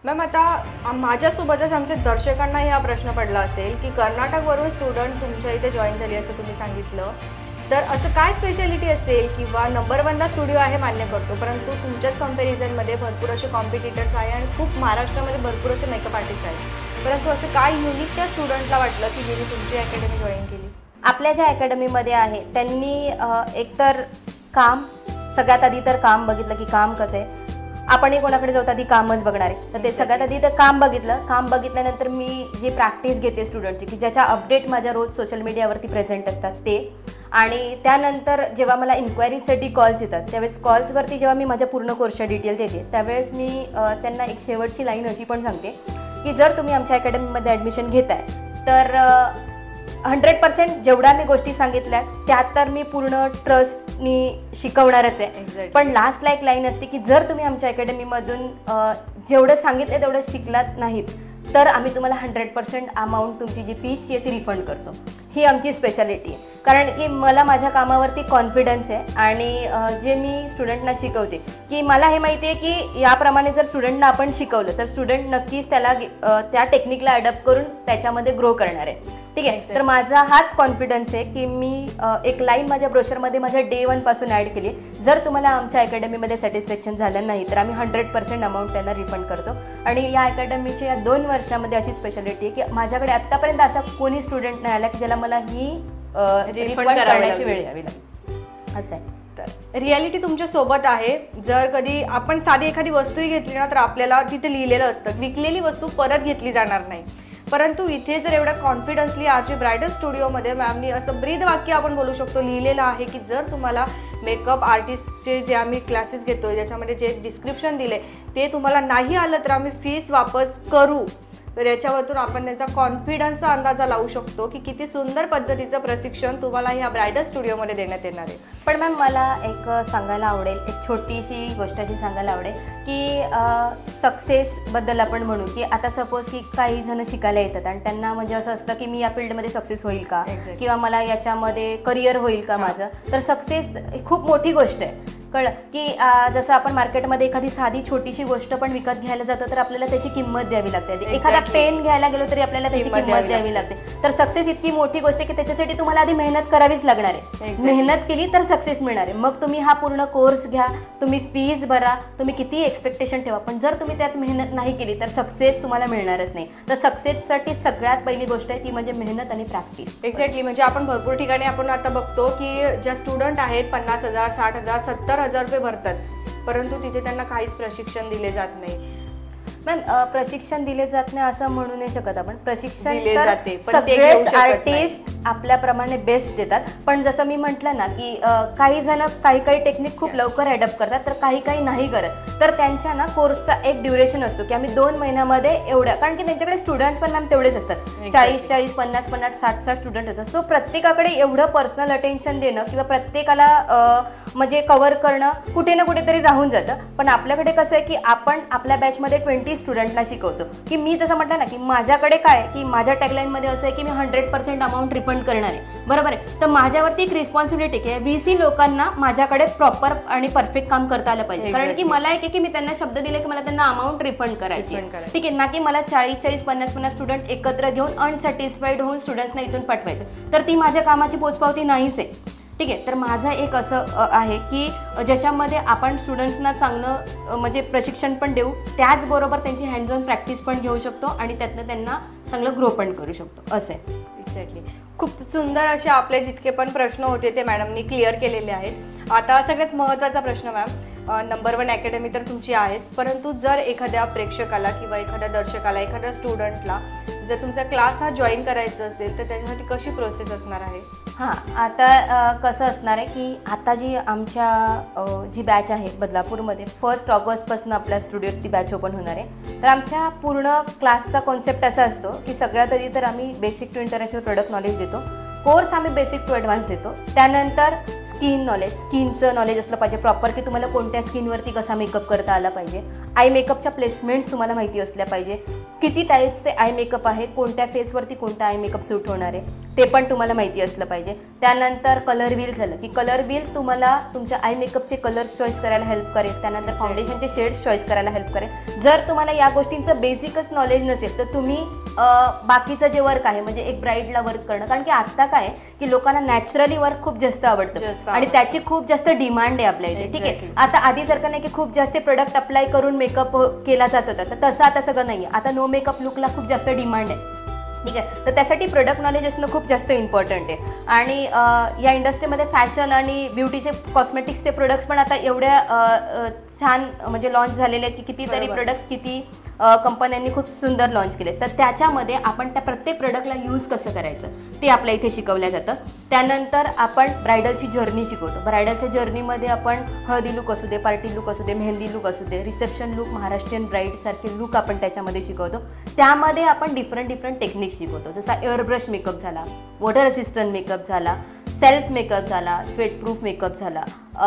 Ma'am आता माझ्यासोबतच आमच्या दर्शकांनाही हा प्रश्न पडला असेल की कर्नाटकवरून स्टुडंट तुमच्या इथे जॉईन झाली असं तुम्ही सांगितलं, तर असं काय स्पेशालिटी असेल किंवा नंबर वनला स्टुडिओ आहे मान्य करतो, परंतु तुमच्याच कंपॅरिझनमध्ये भरपूर असे कॉम्पिटिटर्स आहे आणि खूप महाराष्ट्रामध्ये भरपूर असे मेकअप आर्टिस्ट आहेत, परंतु असं काय युनिक त्या स्टुडंटला वाटलं की ज्यांनी तुमची अकॅडमी जॉईन केली? आपल्या ज्या अकॅडमीमध्ये आहे त्यांनी एकतर काम, सगळ्यात आधी तर काम बघितलं की काम कसं आहे. आपणही कोणाकडे जाऊ आधी कामच बघणार आहे, तर ते सगळ्यात आधी तर काम बघितलं. काम बघितल्यानंतर मी जी प्रॅक्टिस घेते स्टुडंटची की ज्याच्या अपडेट माझ्या रोज सोशल मीडियावरती प्रेझेंट असतात ते, आणि त्यानंतर जेव्हा मला इन्क्वायरीसाठी कॉल्स येतात त्यावेळेस कॉल्सवरती जेव्हा मी माझ्या पूर्ण कोर्सच्या डिटेल्स देते त्यावेळेस मी त्यांना एक शेवटची लाईन अशी पण सांगते की जर तुम्ही आमच्या अकॅडमीमध्ये ॲडमिशन घेताय तर 100% जेवढ्या मी गोष्टी सांगितल्या त्यात तर मी पूर्ण ट्रस्टनी शिकवणारच आहे. पण लास्टला एक लाईन असते की जर तुम्ही आमच्या अकॅडमीमधून जेवढं सांगितलं तेवढं शिकलात नाहीत तर आम्ही तुम्हाला 100% अमाऊंट तुमची जी फीसची आहे ती रिफंड करतो. ही आमची स्पेशालिटी आहे, कारण की मला माझ्या कामावरती कॉन्फिडन्स आहे आणि जे मी स्टुडंटना शिकवते की मला हे माहिती आहे की याप्रमाणे जर स्टुडंटना आपण शिकवलं तर स्टुडंट नक्कीच त्याला त्या टेक्निकला अडॉप्ट करून त्याच्यामध्ये ग्रो करणार आहे. ठीक आहे, तर माझा हाच कॉन्फिडन्स आहे की मी एक लाईन माझ्या ब्रोशरमध्ये माझ्या डे 1 पासून ॲड केली. जर तुम्हाला आमच्या अकॅडमीमध्ये सॅटिस्फॅक्शन झालं नाही तर आम्ही 100% अमाऊंट त्यांना रिफंड करतो. आणि या अकॅडमीच्या या 2 वर्षामध्ये अशी स्पेशालिटी आहे की माझ्याकडे आत्तापर्यंत असा कोणी स्टुडंट नाही आला की ज्याला मला ही रिफंड करण्याची वेळ यावी लागली. असं आहे. तर रियालिटी तुमच्या सोबत आहे. जर कधी आपण साधी एखादी वस्तूही घेतली ना तर आपल्याला तिथे लिहिलेलं असतं विकलेली वस्तू परत घेतली जाणार नाही, परंतु इथे जर एवढं कॉन्फिडन्सली आजची ब्रायडल स्टुडिओमध्ये मॅमनी असं ब्रीद वाक्य आपण बोलू शकतो लिहिलेलं आहे की जर तुम्हाला मेकअप आर्टिस्टचे जे आम्ही क्लासेस घेतो ज्याच्यामध्ये जे डिस्क्रिप्शन दिले ते तुम्हाला नाही आलं तर आम्ही फीस वापस करू. तर याच्यावरून आपण त्यांचा कॉन्फिडन्सचा अंदाजा लावू शकतो की किती सुंदर पद्धतीचं प्रशिक्षण तुम्हाला ह्या ब्रायडल स्टुडिओमध्ये देण्यात येणार आहे. पण मॅम मला एक सांगायला आवडेल, एक छोटीशी गोष्ट अशी सांगायला आवडेल की सक्सेसबद्दल आपण म्हणू की आता सपोज की काही जण शिकायला येतात आणि त्यांना म्हणजे असं असतं की मी या फील्डमध्ये सक्सेस होईल का किंवा मला याच्यामध्ये करिअर होईल का माझं. तर सक्सेस खूप मोठी गोष्ट आहे, कळलं की जसं आपण मार्केटमध्ये एखादी साधी छोटीशी गोष्ट पण विकत घ्यायला जातो तर आपल्याला त्याची किंमत द्यावी लागते. एखादा पेन घ्यायला गेलो तरी आपल्याला त्याची किंमत द्यावी लागते. तर सक्सेस इतकी मोठी गोष्ट आहे की त्याच्यासाठी तुम्हाला आधी मेहनत करावीच लागणार आहे. मेहनत केली तर सक्सेस मिळणार आहे. मग तुम्ही हा पूर्ण कोर्स घ्या, तुम्ही फीस भरा, तुम्ही किती एक्सपेक्टेशन ठेवा, पण जर तुम्ही त्यात मेहनत नाही केली तर सक्सेस तुम्हाला मिळणारच नाही. तर सक्सेससाठी सगळ्यात पहिली गोष्ट आहे ती म्हणजे मेहनत आणि प्रॅक्टिस. एक्झॅक्टली. म्हणजे आपण भरपूर ठिकाणी आपण आता बघतो की ज्या स्टुडंट आहेत 50,000, 60,000, 70,000 रुपये भरतात, परंतु तिथे त्यांना काहीच प्रशिक्षण दिले जात नाही. मॅम प्रशिक्षण दिले जात नाही असं म्हणू नाही शकत आपण. प्रशिक्षण दिले जाते, पण ते सगळेच आर्टिस्ट आपल्याप्रमाणे बेस्ट देतात. पण जसं मी म्हटलं ना की काही जण काही टेक्निक खूप लवकर अडॉप्ट करतात तर काही नाही करत. तर त्यांच्या ना कोर्सचा एक ड्युरेशन असतो की आम्ही 2 महिन्यामध्ये एवढ्या, कारण की त्यांच्याकडे स्टुडंट्स पण मॅम तेवढेच असतात, 40, 50, 60 स्टुडंट असतात. सो प्रत्येकाकडे एवढं पर्सनल अटेन्शन देणं किंवा प्रत्येकाला म्हणजे कव्हर करणं कुठे ना कुठेतरी राहून जातं. पण आपल्याकडे कसं आहे की आपण आपल्या बॅचमध्ये 20 स्टुडंटना शिकवतो की मी जसं म्हटलं ना की माझ्याकडे काय की माझ्या टॅगलाईनमध्ये असं आहे की मी 100% अमाऊंट रिफंड करणार आहे, बरोबर आहे. तर माझ्यावरती एक रिस्पॉन्सिबिलिटी की 20 लोकांना माझ्याकडे प्रॉपर आणि परफेक्ट काम करता आलं पाहिजे. कारण की मला एक आहे की मी त्यांना शब्द दिले की मला त्यांना अमाऊंट रिफंड करायची, ठीक आहे, ना की मला 40, 50 स्टुडंट एकत्र घेऊन अनसॅटिस्फाईड होऊन स्टुडंट्सना इथून पाठवायचं. तर ती माझ्या कामाची पोचपावती नाहीच आहे, ठीक आहे. तर माझं एक असं आहे की ज्याच्यामध्ये आपण स्टुडंट्सना चांगलं म्हणजे प्रशिक्षण पण देऊ, त्याचबरोबर त्यांची हँड्स ऑन प्रॅक्टिस पण घेऊ शकतो आणि त्यातनं त्यांना चांगलं ग्रो पण करू शकतो, असं आहे. एक्झॅक्टली. खूप सुंदर असे आपले जितके पण प्रश्न होते ते मॅडमनी क्लिअर केलेले आहेत. आता सगळ्यात महत्त्वाचा प्रश्न मॅम, नंबर 1 अकॅडमी तर तुमची आहेच, परंतु जर एखाद्या प्रेक्षकाला किंवा एखाद्या दर्शकाला, एखाद्या स्टुडंटला जर तुमचा क्लास हा जॉईन करायचा असेल तर त्याच्यासाठी कशी प्रोसेस असणार आहे? हां, आता कसं असणार आहे की आता जी आमच्या जी बॅच आहे बदलापूरमध्ये 1 ऑगस्टपासून आपल्या स्टुडिओत ती बॅच ओपन होणार आहे. तर आमच्या पूर्ण क्लासचा कॉन्सेप्ट असा असतो की सगळ्यात आधी तर आम्ही basic to international product knowledge देतो. कोर्स आम्ही बेसिक टू ॲडव्हान्स देतो. त्यानंतर स्किन नॉलेज, स्किनचं नॉलेज असलं पाहिजे प्रॉपर, की तुम्हाला कोणत्या स्किनवरती कसा मेकअप करता आला पाहिजे. आय मेकअपच्या प्लेसमेंट्स तुम्हाला माहिती असल्या पाहिजे. किती टाईप्सचे आय मेकअप आहे, कोणत्या फेसवरती कोणता आय मेकअप सूट होणार आहे ते पण तुम्हाला माहिती असलं पाहिजे. त्यानंतर कलर व्हील झालं, की कलर व्हील तुम्हाला तुमच्या आय मेकअपचे कलर्स चॉईस करायला हेल्प करेल. त्यानंतर फाउंडेशनचे शेड्स चॉईस करायला हेल्प करेल. जर तुम्हाला या गोष्टींचं बेसिकच नॉलेज नसेल तर तुम्ही बाकीचं जे वर्क आहे म्हणजे एक ब्राईडला वर्क करणं, कारण की आता काय की लोकांना नॅचरली वर्क खूप जास्त आवडतं आणि त्याची खूप जास्त डिमांड आहे आपल्या इथे. ठीक आहे, आता आधीसारखं नाही की खूप जास्त प्रोडक्ट अप्लाय करून मेकअप केला जात होता, तर तसं आता सगळं नाही. आता नो मेकअप लुकला खूप जास्त डिमांड आहे. ठीक आहे, तर त्यासाठी प्रोडक्ट नॉलेज असणं खूप जास्त इम्पॉर्टंट आहे. आणि या इंडस्ट्रीमध्ये फॅशन आणि ब्युटीचे कॉस्मेटिक्सचे प्रोडक्ट्स पण आता एवढ्या छान म्हणजे लॉन्च झालेले आहेत की कितीतरी प्रोडक्ट्स किती कंपन्यांनी खूप सुंदर लॉन्च केले. तर त्याच्यामध्ये आपण त्या प्रत्येक प्रोडक्टला यूज कसं करायचं ते आपल्या इथे शिकवलं जातं. त्यानंतर आपण ब्रायडलची जर्नी शिकवतो. ब्रायडलच्या जर्नीमध्ये आपण हळदी लुक असू दे, पार्टी लुक असू दे, मेहंदी लुक असू दे, रिसेप्शन लुक, महाराष्ट्रीयन ब्राईडसारखे लुक आपण त्याच्यामध्ये शिकवतो. त्यामध्ये आपण डिफरंट टेक्निक्स शिकवतो, जसा एअरब्रश मेकअप झाला, वॉटर रेसिस्टंट मेकअप झाला, सेल्फ मेकअप झाला, स्वेटप्रूफ मेकअप झाला,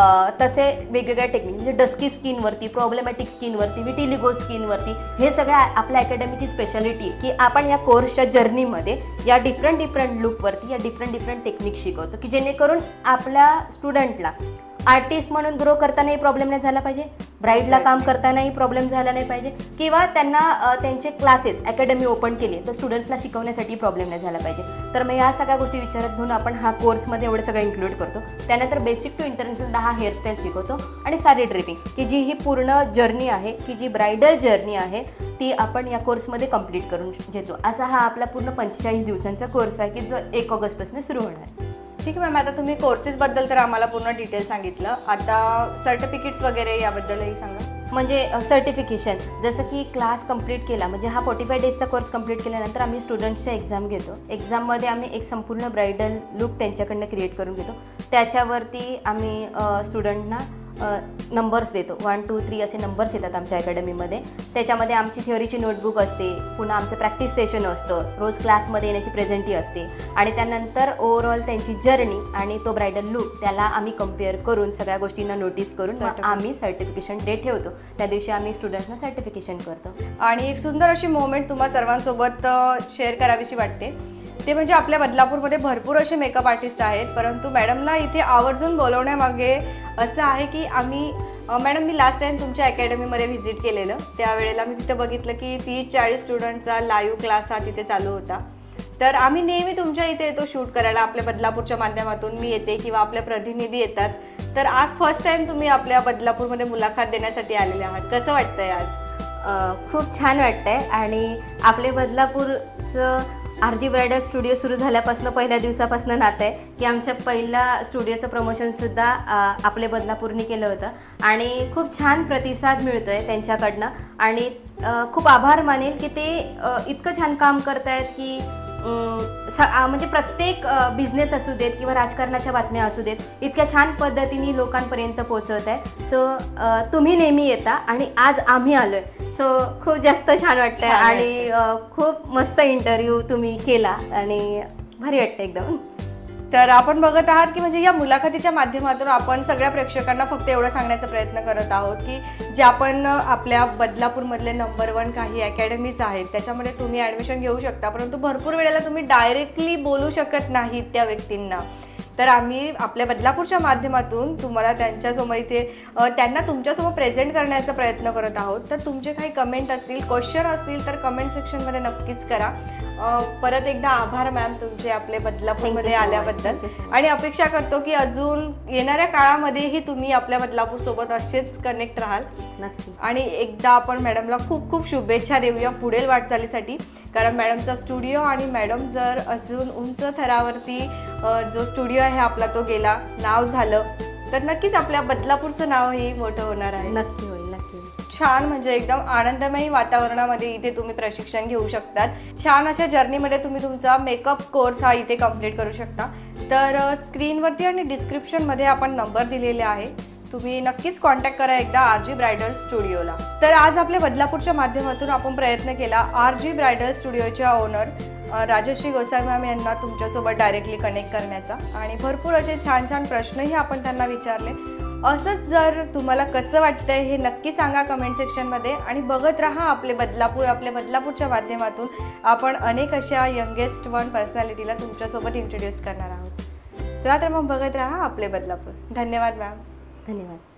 तसे वेगवेगळ्या टेक्निक म्हणजे डस्की स्किनवरती, प्रॉब्लेमॅटिक स्किनवरती, विटिलिगो स्किनवरती. हे सगळं आपल्या अकॅडमीची स्पेशालिटी आहे की आपण या कोर्सच्या जर्नीमध्ये या डिफरंट लुकवरती या डिफरंट टेक्निक शिकवतो, की जेणेकरून आपल्या स्टुडंटला आर्टिस्ट म्हणून ग्रो करतानाही प्रॉब्लेम नाही झाला पाहिजे, ब्राईडला काम करतानाही प्रॉब्लेम झाला नाही पाहिजे, किंवा त्यांना त्यांचे क्लासेस अकॅडमी ओपन केली तर स्टुडंट्सला शिकवण्यासाठी प्रॉब्लेम नाही झाला पाहिजे. तर मग या सगळ्या गोष्टी विचारात घेऊन आपण हा कोर्समध्ये एवढं सगळं इन्क्लूड करतो. त्यानंतर बेसिक टू इंटरनॅशनल 10 हेअरस्टाईल शिकवतो आणि साडी ड्रेपिंग, की जी ही पूर्ण जर्नी आहे, की जी ब्रायडल जर्नी आहे ती आपण या कोर्समध्ये कंप्लीट करून घेतो. असा हा आपला पूर्ण 45 दिवसांचा कोर्स आहे की जो 1 ऑगस्टपासून सुरू होणार आहे. ठीक आहे मॅम, आता तुम्ही कोर्सेसबद्दल तर आम्हाला पूर्ण डिटेल सांगितलं. आता सर्टिफिकेट्स वगैरे याबद्दलही सांगा. म्हणजे सर्टिफिकेशन, जसं की क्लास कंप्लीट केला म्हणजे हा 45 डेजचा कोर्स कंप्लीट केल्यानंतर आम्ही स्टुडंट्सच्या एक्झाम घेतो. एक्झाममध्ये आम्ही एक संपूर्ण ब्रायडल लुक त्यांच्याकडनं क्रिएट करून घेतो. त्याच्यावरती आम्ही स्टुडंटना नंबर्स देतो. 1 2 3 असे नंबर्स येतात आमच्या अकॅडमीमध्ये. त्याच्यामध्ये आमची थिअरीची नोटबुक असते, पुन्हा आमचं प्रॅक्टिस सेशन असतं, रोज क्लासमध्ये येण्याची प्रेझेंटी असते आणि त्यानंतर ओव्हरऑल त्यांची जर्नी आणि तो ब्रायडल लुक त्याला आम्ही कम्पेअर करून सगळ्या गोष्टींना नोटीस करून आम्ही सर्टिफिकेशन डे ठेवतो. त्या दिवशी आम्ही स्टुडंट्सना सर्टिफिकेशन करतो. आणि एक सुंदर अशी मोमेंट तुम्हा सर्वांसोबत शेअर करावीशी वाटते, ते म्हणजे आपल्या बदलापूरमध्ये भरपूर असे मेकअप आर्टिस्ट आहेत, परंतु मॅडमला इथे आवर्जून बोलवण्यामागे असं आहे की मॅडम मी लास्ट टाइम तुमच्या अकॅडमीमध्ये व्हिजिट केलेलं, त्यावेळेला मी तिथे बघितलं की 30-40 स्टुडंटचा लाईव्ह क्लास हा तिथे चालू होता. तर आम्ही नेहमी तुमच्या इथे येतो शूट करायला, आपल्या बदलापूरच्या माध्यमातून मी येते किंवा आपले प्रतिनिधी येतात. तर आज फर्स्ट टाइम तुम्ही आपल्या बदलापूरमध्ये मुलाखत देण्यासाठी आलेले आहात, कसं वाटतंय आज? खूप छान वाटतंय. आणि आपले बदलापूरचं RG ब्रायडल स्टुडिओ सुरू झाल्यापासून पहिल्या दिवसापासून नातं आहे की आमच्या पहिल्या स्टुडिओचं प्रमोशनसुद्धा आपले बदलापूरनी केलं होतं आणि खूप छान प्रतिसाद मिळतो आहे त्यांच्याकडनं. आणि खूप आभार मानेल की ते इतकं छान काम करत आहेत की म्हणजे प्रत्येक बिझनेस असू देत किंवा राजकारणाच्या बातम्या असू देत इतक्या छान पद्धतीने लोकांपर्यंत पोहोचवत आहे. सो तुम्ही नेहमी येता आणि आज आम्ही आलोय, सो खूप जास्त छान वाटतंय. आणि खूप मस्त इंटरव्ह्यू तुम्ही केला आणि भारी वाटतं एकदम. तर आपण बघत आहात की म्हणजे या मुलाखतीच्या माध्यमातून आपण सगळ्या प्रेक्षकांना फक्त एवढं सांगण्याचा प्रयत्न करत आहोत की जे आपण आपल्या बदलापूरमधले नंबर 1 काही अकॅडमीज आहेत त्याच्यामध्ये तुम्ही ॲडमिशन घेऊ शकता, परंतु भरपूर वेळेला तुम्ही डायरेक्टली बोलू शकत नाहीत त्या व्यक्तींना. तर आम्ही आपल्या बदलापूरच्या माध्यमातून तुम्हाला त्यांच्यासमोर इथे त्यांना तुमच्यासमोर प्रेझेंट करण्याचा प्रयत्न करत आहोत. तर तुमचे काही कमेंट असतील, क्वेश्चन असतील तर कमेंट सेक्शनमध्ये नक्कीच करा. परत एकदा आभार मॅम तुमचे आपले बदलापूरमध्ये आल्याबद्दल आणि अपेक्षा करतो की अजून येणाऱ्या काळामध्येही तुम्ही आपल्या बदलापूरसोबत असेच कनेक्ट राहाल. नक्की. आणि एकदा आपण मॅडमला खूप खूप शुभेच्छा देऊया पुढील वाटचालीसाठी, कारण मॅडमचा स्टुडिओ आणि मॅडम जर अजून उंच थरावरती जो स्टुडिओ आहे आपला तो गेला, नाव झालं तर नक्कीच आपल्या बदलापूरचं नावही मोठं होणार आहे. नक्की होईल, नक्की. छान म्हणजे एकदम आनंदमयी वातावरणामध्ये इथे तुम्ही प्रशिक्षण घेऊ शकतात. छान अशा जर्नीमध्ये तुम्ही तुमचा मेकअप कोर्स हा इथे कंप्लीट करू शकता. तर स्क्रीनवरती आणि डिस्क्रिप्शनमध्ये आपण नंबर दिलेले आहे, तुम्ही नक्कीच कॉन्टॅक्ट करा एकदा RG ब्रायडल स्टुडिओला. तर आज आपल्या बदलापूरच्या माध्यमातून आपण प्रयत्न केला RG ब्रायडल स्टुडिओच्या ओनर राजश्री गोसावी मॅम यांना तुमच्यासोबत डायरेक्टली कनेक्ट करण्याचा आणि भरपूर असे छान छान प्रश्नही आपण त्यांना विचारले. असंच जर तुम्हाला कसं वाटतंय हे नक्की सांगा कमेंट सेक्शनमध्ये आणि बघत राहा आपले बदलापूरच्या माध्यमातून आपण अनेक अशा यंगेस्ट वन पर्सनॅलिटीला तुमच्यासोबत इंट्रोड्यूस करणार आहोत. चला तर मग बघत राहा आपले बदलापूर. धन्यवाद मॅम. धन्यवाद.